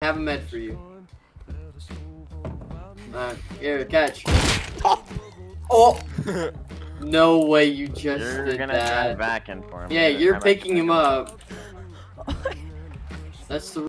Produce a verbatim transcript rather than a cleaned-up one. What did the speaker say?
have a med for you. Uh, here, catch. Oh! No way you just You're did gonna that. drive back in for him. Yeah, you're picking him up. That's the